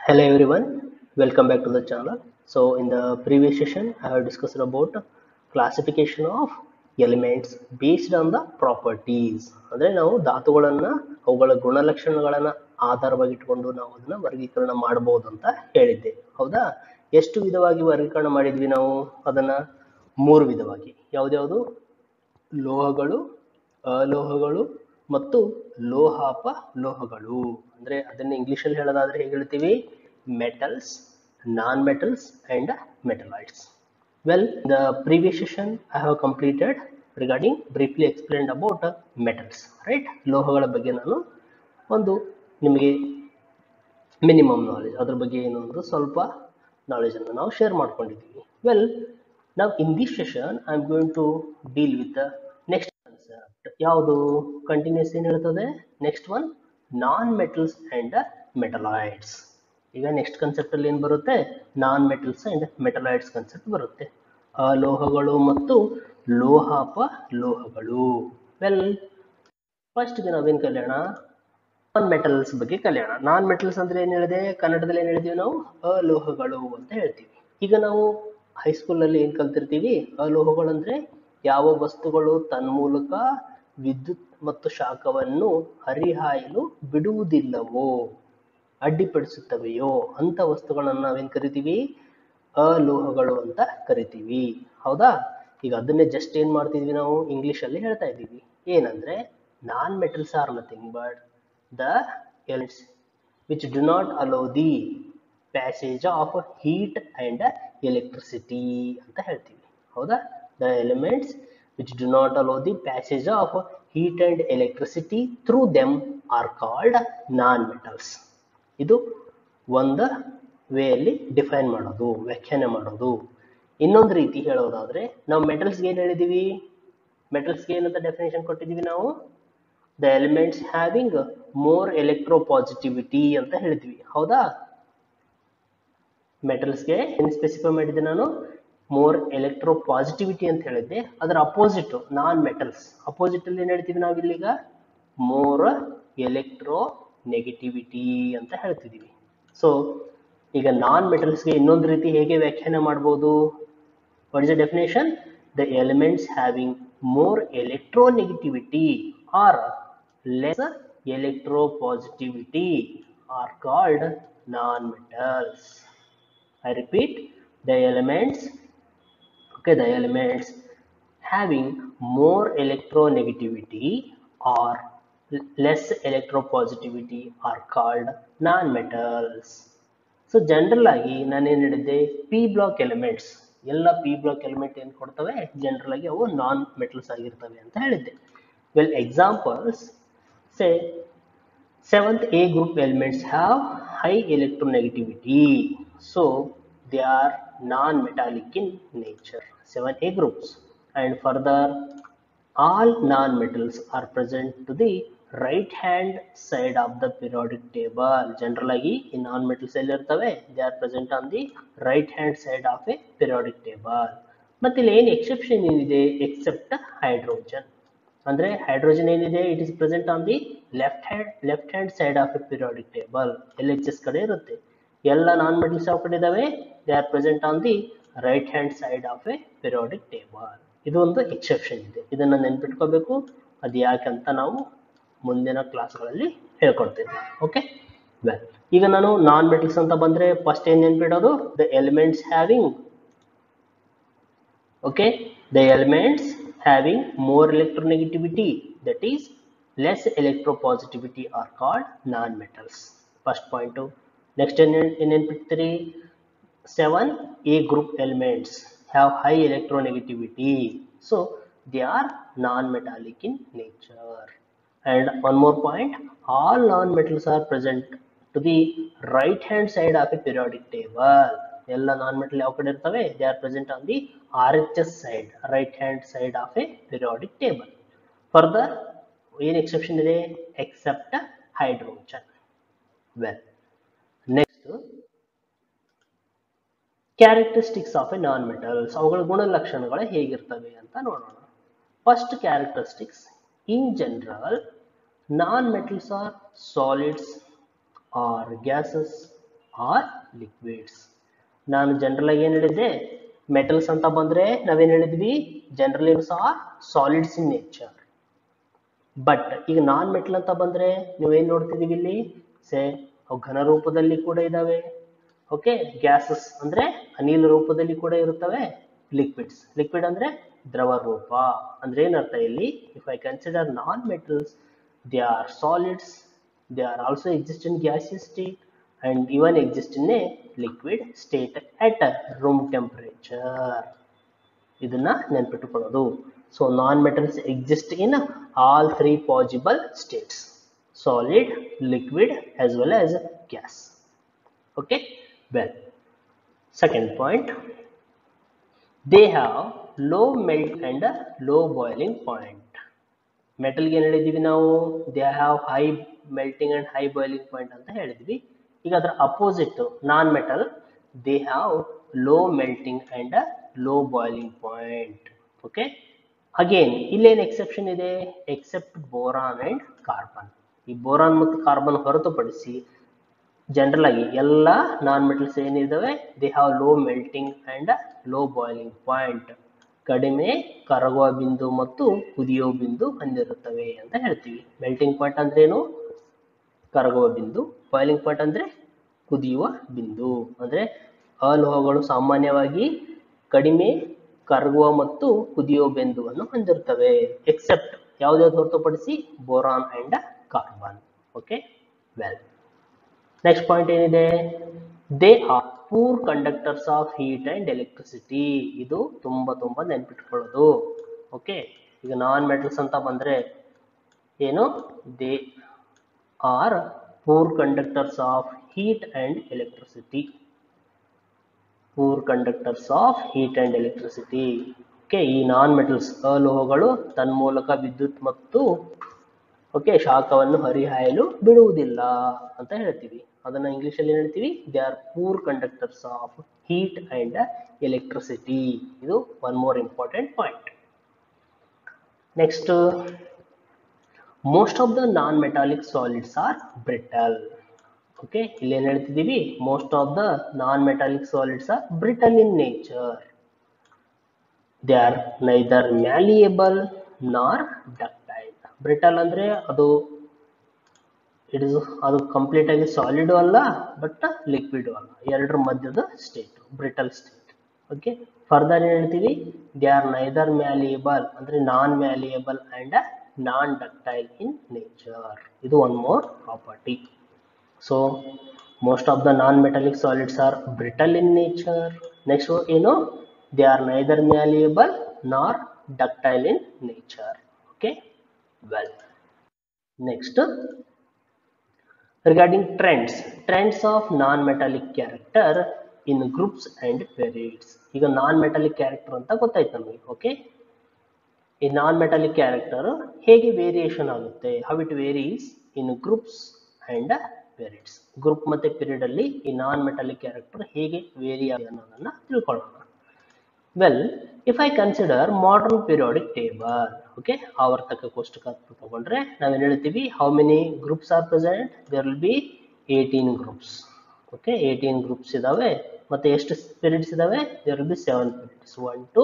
Hello everyone, welcome back to the channel. So in the previous session, I have discussed about classification of elements based on the properties. ಅಂದ್ರೆ ನಾವು ಧಾತುಗಳನ್ನ ಅವುಗಳ ಗುಣಲಕ್ಷಣಗಳನ್ನ ಆಧಾರವಾಗಿ ಇಟ್ಕೊಂಡು ನಾವು ಅದನ್ನ ವರ್ಗೀಕರಣ ಮಾಡಬಹುದು ಅಂತ ಹೇಳಿದ್ದೆ. ಹೌದಾ? ಎಷ್ಟು ವಿಧವಾಗಿ ವರ್ಗೀಕರಣ ಮಾಡಿದ್ವಿ ನಾವು ಅದನ್ನ ಮೂರು ವಿಧವಾಗಿ. ಯಾವ್ದ್ಯಾವುದು? ಲೋಹಗಳು, ಅಲೋಹಗಳು ಮತ್ತು ಲೋಹಾಪ ಲೋಹಗಳು. ಅಂದ್ರೆ ಅದನ್ನ ಇಂಗ್ಲಿಷ್ ಅಲ್ಲಿ ಹೇಳೋದಾದ್ರೆ ಹೇಗೆ ಹೇಳ್ತೀವಿ? Metals, non metals and metalloids. Well, the previous session I have completed regarding briefly explained about metals, right? ಲೋಹಗಳ ಬಗ್ಗೆ ನಾನು ಒಂದು ನಿಮಗೆ ಮಿನಿಮಮ್ ನಾಲೆಜ್, ಅದ್ರ ಬಗ್ಗೆ ಏನೊಂದು ಸ್ವಲ್ಪ ನಾಲೆಜ್ ಅನ್ನು ನಾವು ಶೇರ್ ಮಾಡ್ಕೊಂಡಿದ್ದೀವಿ. Well, now in this session I am going to deal with the next concept. ಯಾವುದು? ಕಂಟಿನ್ಯೂಸ್ ಏನು ಹೇಳ್ತದೆ? Next one, non metals and metalloids. ಈಗ ನೆಕ್ಸ್ಟ್ ಕಾನ್ಸೆಪ್ಟ್ ಅಲ್ಲಿ ಏನು ಬರುತ್ತೆ? Non metals and metalloids concept ಬರುತ್ತೆ. ಅಲೋಹಗಳು ಮತ್ತು ಲೋಹಾಪ ಲೋಹಗಳು. ವೆಲ್, ಫಸ್ಟ್ ನಾವೇನು ಕಲಿಯೋಣ? ನಾನ್ ಮೆಟಲ್ಸ್ ಬಗ್ಗೆ ಕಲಿಯೋಣ. ನಾನ್ ಮೆಟಲ್ಸ್ ಅಂದ್ರೆ ಏನ್ ಹೇಳಿದೆ? ಕನ್ನಡದಲ್ಲಿ ಏನ್ ಹೇಳಿದೀವಿ ನಾವು? ಅಲೋಹಗಳು ಅಂತ ಹೇಳ್ತೀವಿ. ಈಗ ನಾವು ಹೈಸ್ಕೂಲ್ ಅಲ್ಲಿ ಏನ್ ಕಲ್ತಿರ್ತೀವಿ? ಅಲೋಹಗಳು ಅಂದ್ರೆ ಯಾವ ವಸ್ತುಗಳು ತನ್ಮೂಲಕ ವಿದ್ಯುತ್ ಮತ್ತು ಶಾಖವನ್ನು ಹರಿಹಾಯಲು ಬಿಡುವುದಿಲ್ಲವೋ, ಅಡ್ಡಿಪಡಿಸುತ್ತವೆಯೋ ಅಂತ ವಸ್ತುಗಳನ್ನ ನಾವೇನ್ ಕರಿತೀವಿ? ಅಲೋಹಗಳು ಅಂತ ಕರಿತೀವಿ. ಹೌದಾ? ಈಗ ಅದನ್ನೇ ಜಸ್ಟ್ ಏನ್ ಮಾಡ್ತಿದ್ವಿ ನಾವು? ಇಂಗ್ಲಿಷ್ ಅಲ್ಲಿ ಹೇಳ್ತಾ ಇದ್ದೀವಿ. ಏನಂದ್ರೆ non metals are nothing but the elements which do not allow the passage of heat and electricity ಅಂತ ಹೇಳ್ತೀವಿ. ಹೌದಾ? The elements which do not allow the passage of heat and electricity through them are called non-metals. ಇದು ಒಂದು ವೇಯಲ್ಲಿ define ಮಾಡೋದು, ವ್ಯಾಖ್ಯಾನ ಮಾಡೋದು. ಇನ್ನೊಂದು ರೀತಿ ಹೇಳೋದಾದ್ರೆ ನಾವು ಮೆಟಲ್ಸ್ಗೆ ಏನು ಹೇಳಿದೀವಿ? ಮೆಟಲ್ಸ್ಗೆ ಏನಂತ ಡೆಫಿನೇಷನ್ ಕೊಟ್ಟಿದ್ದೀವಿ ನಾವು? the elements having more electropositivity ಅಂತ ಹೇಳಿದ್ವಿ. ಹೌದಾ? ಮೆಟಲ್ಸ್ಗೆ ಏನು ಸ್ಪೆಸಿಫೈ ಮಾಡಿದ್ದೆ ನಾನು? ಮೋರ್ ಎಲೆಕ್ಟ್ರೋಪಾಸಿಟಿವಿಟಿ ಅಂತ ಹೇಳಿದ್ದೆ. ಅದರ ಅಪೋಸಿಟ್ ನಾನ್ ಮೆಟಲ್ಸ್, ಅಪೋಸಿಟ್ ಅಲ್ಲಿ ಏನ್ ಹೇಳ್ತೀವಿ ನಾವು ಇಲ್ಲಿಗ? ಮೋರ್ ಎಲೆಕ್ಟ್ರೋ ನೆಗೆಟಿವಿಟಿ ಅಂತ ಹೇಳ್ತಿದೀವಿ. ಸೊ ಈಗ ನಾನ್ ಮೆಟಲ್ಸ್ಗೆ ಇನ್ನೊಂದು ರೀತಿ ಹೇಗೆ ವ್ಯಾಖ್ಯಾನ ಮಾಡಬಹುದು? What is the definition? The elements having more electronegativity or less electropositivity are called non-metals. I repeat, the elements having more electronegativity or less electropositivity are called non-metals. So general ಆಗಿ ನಾನೇನು ಹೇಳಿದ್ದೆ? P block elements, ಎಲ್ಲ P block element ಏನು ಕೊಡ್ತವೆ? General ಆಗಿ ಅವು non metals ಆಗಿರ್ತವೆ ಅಂತ ಹೇಳಿದ್ದೆ. Well, examples say 7th A group elements have high electronegativity, so they are non-metallic in nature. 7 A groups. And further, all non-metals are present to the right hand side of the periodic table. Generally in non-metals they are present on the right hand side of a periodic table. But in exception is except hydrogen. Andre hydrogen ಏನಿದೆ? It is present on the left hand side of a periodic table. LHS ಕಡೆ ಇರುತ್ತೆ. ಎಲ್ಲ non metals ಯಾವ ಕಡೆ ಇದಾವೆ? They are present on the right hand side of a periodic table. ಇದು ಒಂದು exception ಇದೆ. ಇದನ್ನ ನೆನ್ಪಿಟ್ಕೋಬೇಕು. ಅದು ಯಾಕಂತ ನಾವು ಮುಂದಿನ ಕ್ಲಾಸ್ಗಳಲ್ಲಿ ಹೇಳ್ಕೊಡ್ತೇವೆ. ಓಕೆ, ವೆಲ್, ಈಗ ನಾನು ನಾನ್ ಮೆಟಲ್ಸ್ ಅಂತ ಬಂದ್ರೆ ಫಸ್ಟ್ ಏನ್ ನೆನ್ಪಿಡೋದು? The elements having the elements having more electronegativity, that is less electropositivity, are called non-metals. First point. Next in 7 A group elements have high electronegativity, so they are non-metallic in nature. And one more point, all non-metals are present to the right hand side of a periodic table. ಎಲ್ಲ non metal ಯಾವ ಕಡೆ ಇರ್ತವೆ? They are present on the RHS side, right hand side of a periodic table. Further ಏನು exception ಇದೆ? Except hydrogen. Well, next characteristics of a non metals, ಅವುಗಳ ಗುಣಲಕ್ಷಣಗಳು ಹೇಗಿರ್ತವೆ ಅಂತ ನೋಡೋಣ. First characteristics, in general non-metals are solids or gases or liquids. ನಾನು general ಆಗಿ ಏನು ಹೇಳಿದ್ದೆ, ಮೆಟಲ್ಸ್ ಅಂತ ಬಂದ್ರೆ ನಾವೇನು ಹೇಳಿದ್ವಿ, ಜನರಲ್ ಇವ್ಸ್ are solids in nature. But ಈಗ ನಾನ್ ಮೆಟಲ್ ಅಂತ ಬಂದ್ರೆ ನೀವೇನ್ ನೋಡ್ತಿದೀವಿ ಇಲ್ಲಿ, ಸೇ ಅವು ಘನ ರೂಪದಲ್ಲಿ ಕೂಡ ಇದಾವೆ, ಓಕೆ, ಗ್ಯಾಸಸ್ ಅಂದ್ರೆ ಅನಿಲ ರೂಪದಲ್ಲಿ ಕೂಡ ಇರುತ್ತವೆ, ಲಿಕ್ವಿಡ್ಸ್, ಲಿಕ್ವಿಡ್ ಅಂದ್ರೆ ದ್ರವ ರೂಪ. ಅಂದ್ರೆ ಏನರ್ಥ ಇಲ್ಲಿ, if I consider non metals, they are solids, they are also exist in gaseous state and even exist in a liquid state at room temperature. ಇದನ್ನ ನೆನಪಿಟ್ಟುಕೊಳ್ಳೋದು. So non metals exist in all three possible states, solid, liquid as well as gas. Okay, well, second point, they have low melt and low boiling point. ಮೆಟಲ್ಗೆ ಏನು ಹೇಳಿದ್ವಿ ನಾವು, they have high melting and high boiling point ಅಂತ ಹೇಳಿದ್ವಿ. ಈಗ ಅದರ opposite non metal, they have low melting and low boiling point. Okay, again ಇಲ್ಲೇನು exception ಇದೆ, ಎಕ್ಸೆಪ್ಟ್ ಬೋರಾನ್ ಅಂಡ್ ಕಾರ್ಬನ್. ಈ ಬೋರಾನ್ ಮತ್ತು ಕಾರ್ಬನ್ ಹೊರತುಪಡಿಸಿ ಜನರಲ್ ಆಗಿ ಎಲ್ಲ ನಾನ್ ಮೆಟಲ್ಸ್ ಏನಿದಾವೆ, they have low melting and low boiling point. ಕಡಿಮೆ ಕರಗುವ ಬಿಂದು ಮತ್ತು ಕುದಿಯುವ ಬಿಂದು ಹೊಂದಿರುತ್ತವೆ ಅಂತ ಹೇಳ್ತೀವಿ. ಮೆಲ್ಟಿಂಗ್ ಪಾಯಿಂಟ್ ಅಂದ್ರೆ ಏನು, ಕರಗುವ ಬಿಂದು. ಬಾಯ್ಲಿಂಗ್ ಪಾಯಿಂಟ್ ಅಂದ್ರೆ ಕುದಿಯುವ ಬಿಂದು. ಅಂದ್ರೆ ಅಲೋಹಗಳು ಸಾಮಾನ್ಯವಾಗಿ ಕಡಿಮೆ ಕರಗುವ ಮತ್ತು ಕುದಿಯುವ ಬಿಂದುವನ್ನು ಹೊಂದಿರುತ್ತವೆ, ಎಕ್ಸೆಪ್ಟ್ ಯಾವುದಾದ್ರು ಹೊರತುಪಡಿಸಿ boron and carbon. Okay, well, next point ಏನಿದೆ, they are poor conductors of heat and electricity. ಇದು ತುಂಬಾ ನೆನ್ಪಿಟ್ಕೊಳ್ಳೋದು. ಓಕೆ, ಈಗ ನಾನ್ ಮೆಟಲ್ಸ್ ಅಂತ ಬಂದ್ರೆ ಏನು, they are poor conductors of heat and electricity. Poor conductors of heat and electricity. Okay, ಈ non metals ಅಲೋಹಗಳು ತನ್ಮೂಲಕ ವಿದ್ಯುತ್ ಮತ್ತು ಓಕೆ ಶಾಖವನ್ನು ಹರಿಹಾಯಲು ಬಿಡುವುದಿಲ್ಲ ಅಂತ ಹೇಳ್ತೀವಿ. ಅದನ್ನ ಇಂಗ್ಲಿಷ್ ಅಲ್ಲಿ ಹೇಳ್ತೀವಿ, they are poor conductors of heat and electricity. ಇದು one more important point. Next, most of the non metallic solids are brittle. Okay, ಇಲ್ಲಿ ಏನ್ ಹೇಳ್ತಿದೀವಿ, most of the non metallic solids are brittle in nature. They are neither malleable nor ductile. Brittle ಅಂದ್ರೆ ಅದು ಅದು complete ಆಗಿ solid ಅಲ್ಲ, but liquid ಅಲ್ಲ, ಎರಡರ ಮಧ್ಯದ state, brittle state. Okay, further ಏನ್ ಹೇಳ್ತೀವಿ, ದೇ ಆರ್ ನೈದರ್ ಮ್ಯಾಲಿಯಬಲ್ ಅಂದ್ರೆ non malleable and non ductile in nature. ಇದು one more property. So most of the non metallic solids are brittle in nature. Next ಏನು, they are neither malleable nor ductile in nature. Okay, well, next, regarding trends of non-metallic character in groups and periods. ಈಗ ನಾನ್ metallic character ಅಂತ ಗೊತ್ತಾಯ್ತು ನಮಗೆ. Okay, ಈ non metallic character ಹೇಗೆ variation ಆಗುತ್ತೆ, how it varies in groups and periods. Group ಮತ್ತೆ period ಅಲ್ಲಿ ಈ ನಾನ್ ಮೆಟಾಲಿಕ್ ಕ್ಯಾರೆಕ್ಟರ್ ಹೇಗೆ ವೇರಿ ಆಗುತ್ತೆ ಅನ್ನೋದನ್ನ ತಿಳ್ಕೊಳ್ಳೋಣ. Well, if I consider modern periodic table, okay, ಆವರ್ತಕ ಕೋಷ್ಟಕ ತಗೊಂಡ್ರೆ ನಾವೇನು ಹೇಳ್ತೀವಿ, how many groups are present, there will be 18 groups. Okay, 18 groups ಇದಾವೆ. ಮತ್ತೆ ಎಷ್ಟು ಪೀರಿಯಡ್ಸ್ ಇದಾವೆ, there will be 7 periods, 1 to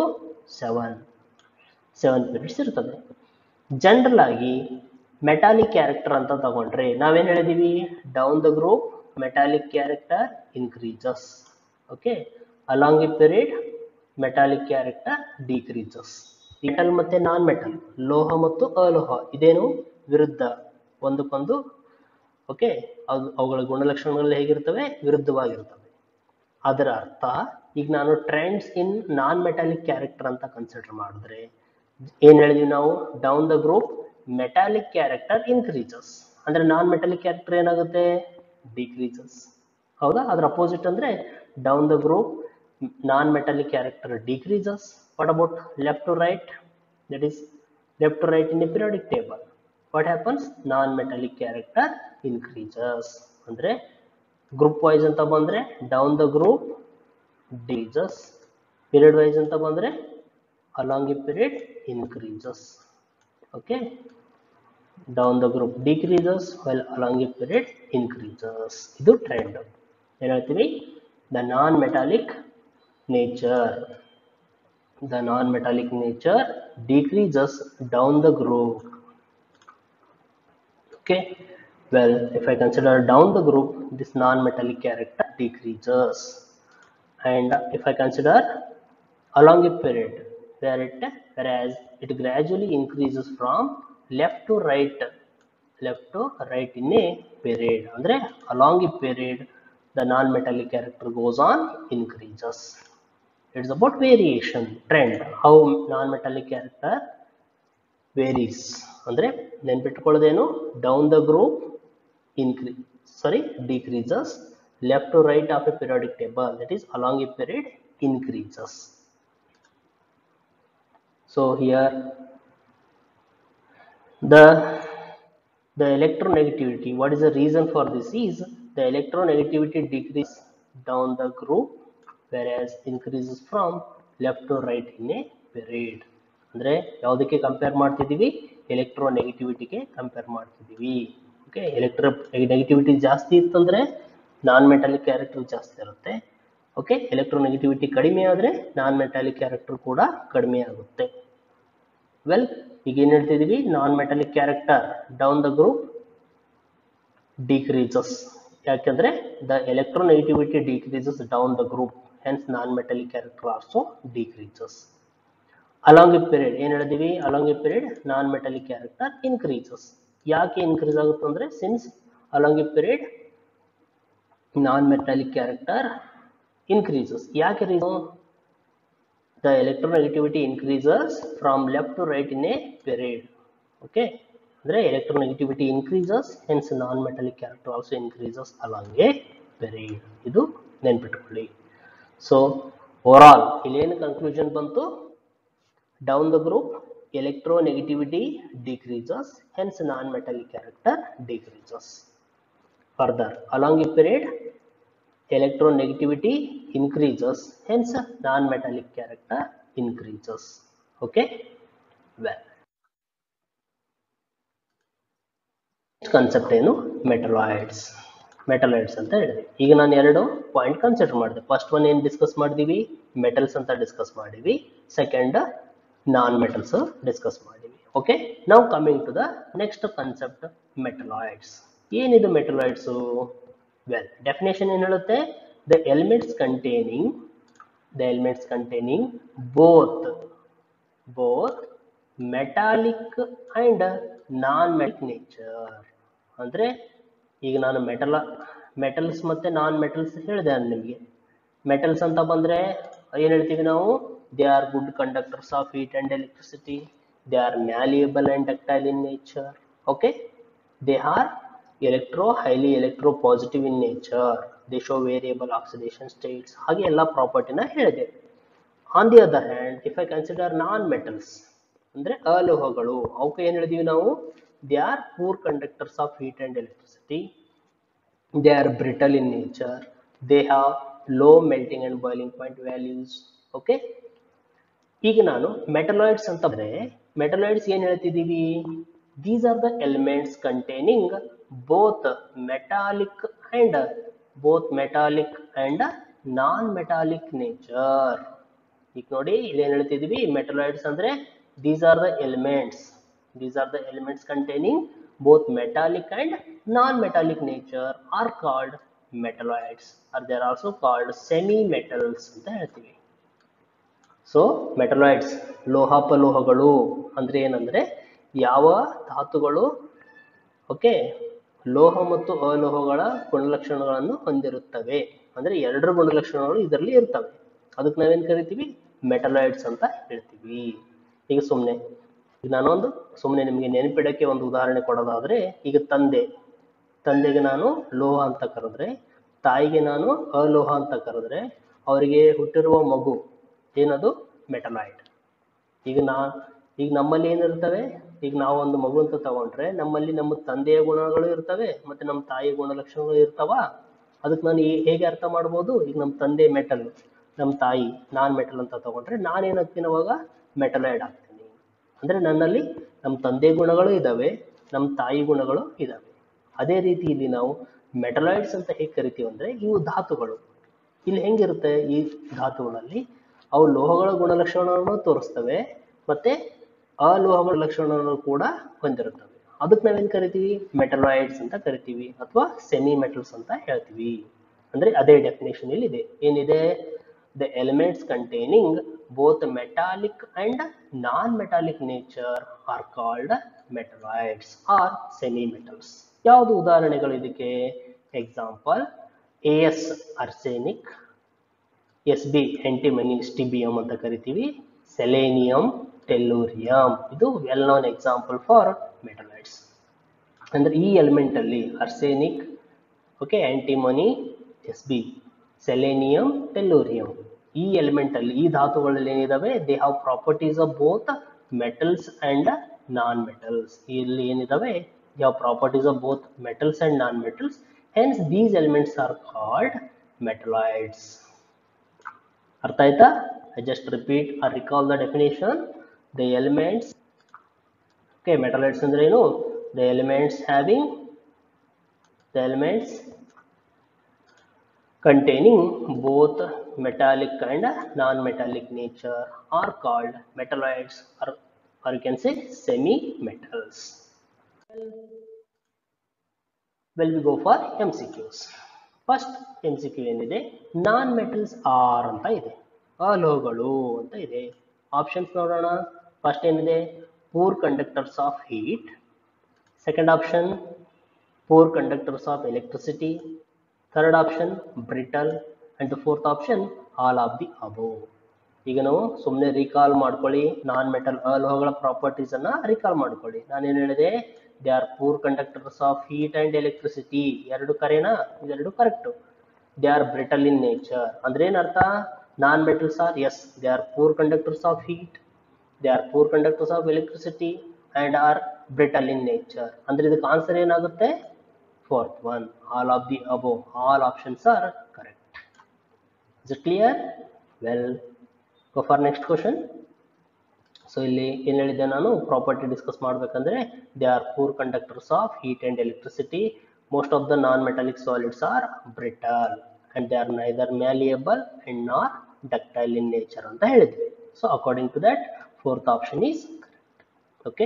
7 periods ಇರ್ತದೆ. ಜನರಲ್ ಆಗಿ ಮೆಟಾಲಿಕ್ ಕ್ಯಾರೆಕ್ಟರ್ ಅಂತ ತಗೊಂಡ್ರೆ ನಾವೇನ್ ಹೇಳಿದೀವಿ, down the group metallic character increases. Okay, along a period metallic character decreases. Metal ಮತ್ತೆ ನಾನ್ ಮೆಟಲ್, ಲೋಹ ಮತ್ತು ಅಲೋಹ ಇದೇನು ವಿರುದ್ಧ, ಒಂದಕ್ಕೊಂದು ಓಕೆ ಅವುಗಳ ಗುಣಲಕ್ಷಣಗಳು ಹೇಗಿರ್ತವೆ, ವಿರುದ್ಧವಾಗಿರ್ತವೆ. ಅದರ ಅರ್ಥ ಈಗ ನಾನು trends in non metallic character ಅಂತ ಕನ್ಸಿಡರ್ ಮಾಡಿದ್ರೆ ಏನ್ ಹೇಳಿದ್ವಿ ನಾವು, down the group metallic character increases ಅಂದ್ರೆ ನಾನ್ ಮೆಟಾಲಿಕ್ ಕ್ಯಾರೆಕ್ಟರ್ ಏನಾಗುತ್ತೆ, ಡಿಕ್ರೀಸಸ್. ಹೌದಾ, ಅದರ ಅಪೋಸಿಟ್ ಅಂದ್ರೆ down the group non-metallic character decreases. What about left to right? That is left to right in a periodic table. What happens? Non-metallic character increases. ಅಂದ್ರೆ group wise ಅಂತ ಬಂದ್ರೆ down the group decreases. Period wise ಅಂತ ಬಂದ್ರೆ along a period increases. Okay. Down the group decreases while along a period increases. ಇದು trend. ಏನು ಹೇಳ್ತೀವಿ? The non metallic nature. The non-metallic nature decreases down the group. Okay, well, if I consider down the group, this non-metallic character decreases. And if I consider along a period, whereas it gradually increases from left to right in a period. Andre along a period, the non-metallic character goes on increases. It's about variation, trend, how non-metallic character varies. Andre ನೆನ್ಪಿಟ್ಕೊಳ್ಳೋದೇನು? Down the group decreases, left to right of a periodic table, that is along a period increases. So here the electronegativity, what is the reason for this is the electronegativity decreases down the group, whereas increases from left to right in a period. ಅಂದ್ರೆ ಯಾವುದಕ್ಕೆ compare ಮಾಡ್ತಿದ್ದೀವಿ? ಎಲೆಕ್ಟ್ರೋನೆಗೆಟಿವಿಟಿಗೆ compare ಮಾಡ್ತಿದ್ದೀವಿ. Okay, electronegativity ಜಾಸ್ತಿ ಇತ್ತಂದ್ರೆ ನಾನ್ metallic character ಜಾಸ್ತಿ ಇರುತ್ತೆ. Okay, electronegativity ಕಡಿಮೆ ಆದರೆ ನಾನ್ ಮೆಟಾಲಿಕ್ ಕ್ಯಾರೆಕ್ಟರ್ ಕೂಡ ಕಡಿಮೆ ಆಗುತ್ತೆ. ವೆಲ್, ಈಗ ಏನು ಹೇಳ್ತಿದ್ದೀವಿ? Non metallic character down the group decreases. ಯಾಕಂದ್ರೆ the electronegativity decreases down the group, hence non metallic character also decreases. Along a period ಏನು ಹೇಳಿದೀವಿ? Along a period non metallic character increases. ಯಾಕೆ ಇನ್ಕ್ರೀಸ್ ಆಗುತ್ತೆ ಅಂದ್ರೆ, since along a period non metallic character increases. ಯಾಕೆ reason? The electronegativity increases from left to right in a period. Okay, ಅಂದ್ರೆ electronegativity increases, hence non-metallic character also increases along a period. ಇದು ನೆನ್ಪಿಟ್ಕೊಳ್ಳಿ. So overall ಇಲ್ಲಿ ಏನು conclusion ಬಂತು? Down the group electronegativity decreases, hence non-metallic character decreases. Further, along a period electronegativity increases, hence non-metallic character increases. Okay, well, next concept ಏನು? Metalloids ಅಂತ ಹೇಳಿದ್ವಿ. ಈಗ ನಾನು ಎರಡು ಪಾಯಿಂಟ್ ಕನ್ಸಿಡರ್ ಮಾಡಿದೆ. ಫಸ್ಟ್ ಒನ್ ಏನು ಡಿಸ್ಕಸ್ ಮಾಡಿದೀವಿ? ಮೆಟಲ್ಸ್ ಅಂತ ಡಿಸ್ಕಸ್ ಮಾಡಿವಿ. ಸೆಕೆಂಡ್ ನಾನ್ ಮೆಟಲ್ಸ್ ಡಿಸ್ಕಸ್ ಮಾಡಿವಿ. ಓಕೆ, ನಾವು coming to the next concept, metalloids. ಏನಿದು ಮೆಟಲಾಯ್ಡ್ಸು? ವೆಲ್, ಡೆಫಿನೇಷನ್ ಏನು ಹೇಳುತ್ತೆ? The elements containing both metallic and non-metallic nature. ಅಂದ್ರೆ ಈಗ ನಾನು ಮೆಟಲ್ಸ್ ಮತ್ತೆ ನಾನ್ ಮೆಟಲ್ಸ್ ಹೇಳಿದೆ ನಿಮಗೆ. ಮೆಟಲ್ಸ್ ಅಂತ ಬಂದ್ರೆ ಏನು ಹೇಳ್ತೀವಿ ನಾವು? They are good conductors of heat and electricity, they are malleable and ductile in nature. Okay, they are highly electropositive in nature, they show variable oxidation states, ಹಾಗೆ ಎಲ್ಲ ಪ್ರಾಪರ್ಟಿನ ಹೇಳಿದೆ. On the other hand, if I consider non metals ಅಂದ್ರೆ ಅಲೋಹಗಳು, ಅವಕ್ಕೆ ಏನು ಹೇಳಿದೀವಿ ನಾವು? They are poor conductors of heat and electricity, they are brittle in nature, they have low melting and boiling point values. Okay, ಈಗ ನಾನು metalloids ಅಂತ ಅಂದ್ರೆ ಮೆಟಲಾಯ್ಡ್ಸ್ ಏನು ಹೇಳ್ತಿದ್ದೀವಿ? These are the elements containing both metallic and non-metallic nature. ಈಗ ನೋಡಿ ಇಲ್ಲಿ ಏನು ಹೇಳ್ತಿದ್ದೀವಿ? ಮೆಟಲಾಯ್ಡ್ಸ್ ಅಂದ್ರೆ these are the elements containing both metallic and non-metallic nature are called metalloids, or they are also called semi-metals ಅಂತ ಹೇಳ್ತೀವಿ. So metalloids ಲೋಹೋಪಲೋಹಗಳು ಅಂದ್ರೆ ಏನಂದ್ರೆ ಯಾವ ಧಾತುಗಳು ಓಕೆ ಲೋಹ ಮತ್ತು ಅಲೋಹಗಳ ಗುಣಲಕ್ಷಣಗಳನ್ನು ಹೊಂದಿರುತ್ತವೆ, ಅಂದ್ರೆ ಎರಡರ ಗುಣಲಕ್ಷಣಗಳು ಇದರಲ್ಲಿ ಇರ್ತವೆ, ಅದಕ್ಕೆ ನಾವೇನು ಕರಿತೀವಿ? ಮೆಟಲಾಯ್ಡ್ಸ್ ಅಂತ ಹೇಳ್ತೀವಿ. ಈಗ ಸುಮ್ಮನೆ ನಿಮಗೆ ನೆನಪಿಡಕ್ಕೆ ಒಂದು ಉದಾಹರಣೆ ಕೊಡೋದಾದ್ರೆ, ಈಗ ತಂದೆಗೆ ನಾನು ಲೋಹ ಅಂತ ಕರೆದ್ರೆ, ತಾಯಿಗೆ ನಾನು ಅಲೋಹ ಅಂತ ಕರೆದ್ರೆ, ಅವರಿಗೆ ಹುಟ್ಟಿರುವ ಮಗು ಏನದು? ಮೆಟಲಾಯ್ಡ್. ಈಗ ನಮ್ಮಲ್ಲಿ ಏನಿರ್ತವೆ? ಈಗ ನಾವು ಒಂದು ಮಗು ಅಂತ ತಗೊಂಡ್ರೆ ನಮ್ಮಲ್ಲಿ ನಮ್ಮ ತಂದೆಯ ಗುಣಗಳು ಇರ್ತವೆ ಮತ್ತೆ ನಮ್ಮ ತಾಯಿಯ ಗುಣಲಕ್ಷಣಗಳು ಇರ್ತಾವ. ಅದಕ್ಕೆ ನಾನು ಹೇಗೆ ಅರ್ಥ ಮಾಡ್ಬೋದು? ಈಗ ನಮ್ಮ ತಂದೆ ಮೆಟಲ್, ನಮ್ಮ ತಾಯಿ ನಾನ್ ಮೆಟಲ್ ಅಂತ ತಗೊಂಡ್ರೆ ನಾನೇನಾಗ್ತೀನಿ ಅವಾಗ? ಮೆಟಲಾಯ್ಡ್ ಆಗ್ತೀನಿ. ಅಂದ್ರೆ ನನ್ನಲ್ಲಿ ನಮ್ಮ ತಂದೆ ಗುಣಗಳು ಇದಾವೆ, ನಮ್ಮ ತಾಯಿ ಗುಣಗಳು ಇದಾವೆ. ಅದೇ ರೀತಿ ಇಲ್ಲಿ ನಾವು ಮೆಟಲಾಯ್ಡ್ಸ್ ಅಂತ ಹೇಗೆ ಕರಿತೀವಿ ಅಂದ್ರೆ ಇವು ಧಾತುಗಳು. ಇಲ್ಲಿ ಹೆಂಗಿರುತ್ತೆ ಈ ಧಾತುಗಳಲ್ಲಿ ಅವು ಲೋಹಗಳ ಗುಣಲಕ್ಷಣವನ್ನು ತೋರಿಸ್ತವೆ ಮತ್ತೆ ಅಲೋಹಗಳ ಲಕ್ಷಣವನ್ನು ಕೂಡ ಹೊಂದಿರುತ್ತವೆ. ಅದಕ್ಕೆ ನಾವೇನ್ ಕರಿತೀವಿ ಮೆಟಲಾಯ್ಡ್ಸ್ ಅಂತ ಕರಿತೀವಿ ಅಥವಾ ಸೆಮಿ ಮೆಟಲ್ಸ್ ಅಂತ ಹೇಳ್ತೀವಿ. ಅಂದ್ರೆ ಅದೇ ಡೆಫಿನೇಷನ್ ಇಲ್ಲಿ ಇದೆ. ಏನಿದೆ? The elements containing both metallic and non metallic nature are called metalloids or semi metals. ಯಾವುದು ಉದಾಹರಣೆಗಳು ಇದಕ್ಕೆ? Example AS arsenic, SB antimony stibium ಅಂತ ಕರಿತೀವಿ, ಸೆಲೆನಿಯಂ, ಟೆಲ್ಲೂರಿಯಂ. ಇದು well known example for metalloids. ಅಂದ್ರೆ ಈ ಎಲಿಮೆಂಟ್ ಅಲ್ಲಿ arsenic, okay, antimony, SB, selenium, tellurium, ಈ ಎಲಿಮೆಂಟ್ ಅಲ್ಲಿ ಈ ಧಾತುಗಳಲ್ಲಿ ಏನಿದಾವೆ they have properties of both metals and non metals. ಇಲ್ಲಿ ಏನಿದಾವೆ they have properties of both metals and non metals. Hence these elements are called metalloids. ಅರ್ಥ ಆಯ್ತಾ? I just repeat or recall the definition. The elements, okay, metalloids ಅಂದ್ರೆ ಏನು? The elements containing both metallic and non-metallic nature are called metalloids, or you can say semi-metals. Well, we go for MCQs. First MCQ ಏನಿದೆ? ನಾನ್ metals R ಅಂತ ಇದೆ, ಅಲೋಹಗಳು ಅಂತ ಇದೆ. Options ನೋಡೋಣ. First ಏನಿದೆ? Poor conductors of heat. Second option poor conductors of electricity. Third option brittle. And fourth option all of the above. ಈಗ ನಾವು ಸುಮ್ಮನೆ ರೀಕಾಲ್ ಮಾಡ್ಕೊಳ್ಳಿ, ನಾನ್ ಮೆಟಲ್ ಅಲೋಹಗಳ ಪ್ರಾಪರ್ಟೀಸ್ ಅನ್ನ ರೀಕಾಲ್ ಮಾಡ್ಕೊಳ್ಳಿ. ನಾನೇನು ಹೇಳಿದೆ? They are poor conductors of heat and electricity. ಎರಡು ಕರೆನಾ? ಇದೆರಡು correct. They are brittle in nature. ಅಂದ್ರೆ ಏನರ್ಥ? non-metals are, yes, they are poor conductors of heat, they are poor conductors of electricity and are brittle in nature. ಅಂದ್ರೆ ಇದಕ್ಕೆ answer ಏನಾಗುತ್ತೆ? fourth one, all of the above. All options are correct. Is it clear? Well, go for next question. So ಇಲ್ಲಿ ಏನು ಹೇಳಿದೆ ನಾನು? Property discuss ಮಾಡಬೇಕಂದ್ರೆ they are poor conductors of heat and electricity. Most of the non-metallic solids are brittle and they are neither malleable and nor ductile in nature ಅಂತ ಹೇಳಿದ್ವಿ. So according to that, fourth option is correct. Okay.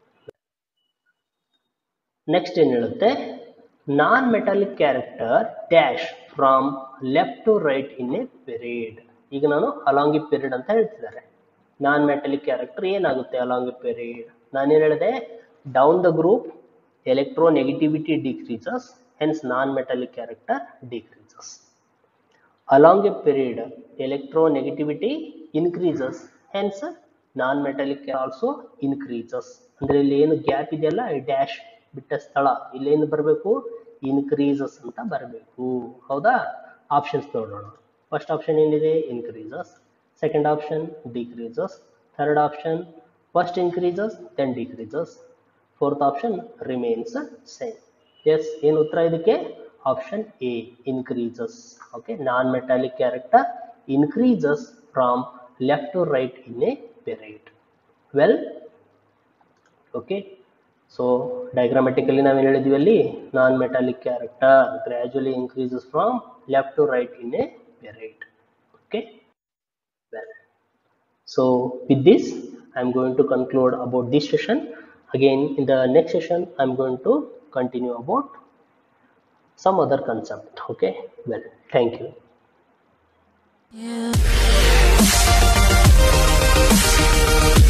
Next ಏನು ಹೇಳುತ್ತೆ? Non metallic character dash from left to right in a period. ಈಗ ನಾನು along a period ಅಂತ ಹೇಳ್ತಿದ್ದಾರೆ. Non metallic character ಏನಾಗುತ್ತೆ along a period? ನಾನೇನು ಹೇಳಿದೆ? Down the group electronegativity decreases, hence non metallic character decreases. Along a period, electronegativity increases, hence non-metallic also increases. ಅಂದ್ರೆ ಇಲ್ಲಿ ಏನು ಗ್ಯಾಪ್ ಇದೆಯಲ್ಲ, ಡ್ಯಾಶ್ ಬಿಟ್ಟ ಸ್ಥಳ, ಇಲ್ಲೇನು ಬರಬೇಕು? ಇನ್ಕ್ರೀಸಸ್ ಅಂತ ಬರಬೇಕು. ಹೌದಾ? ಆಪ್ಷನ್ಸ್ ನೋಡೋಣ. ಫಸ್ಟ್ ಆಪ್ಷನ್ ಏನಿದೆ? Increases. Second option decreases. Third option first increases then decreases. Fourth option remains same. Yes, ಏನು ಉತ್ತರ ಇದಕ್ಕೆ? Option A, increases. Okay, non-metallic character increases from left to right in a period. Well, okay, so diagrammatically ನಾವು ಏನು ಹೇಳಿದ್ವಿ ಅಲ್ಲಿ? non-metallic character gradually increases from left to right in a period. Okay, well, so with this I am going to conclude about this session. Again, in the next session I am going to continue about some other concept. Okay, well, thank you.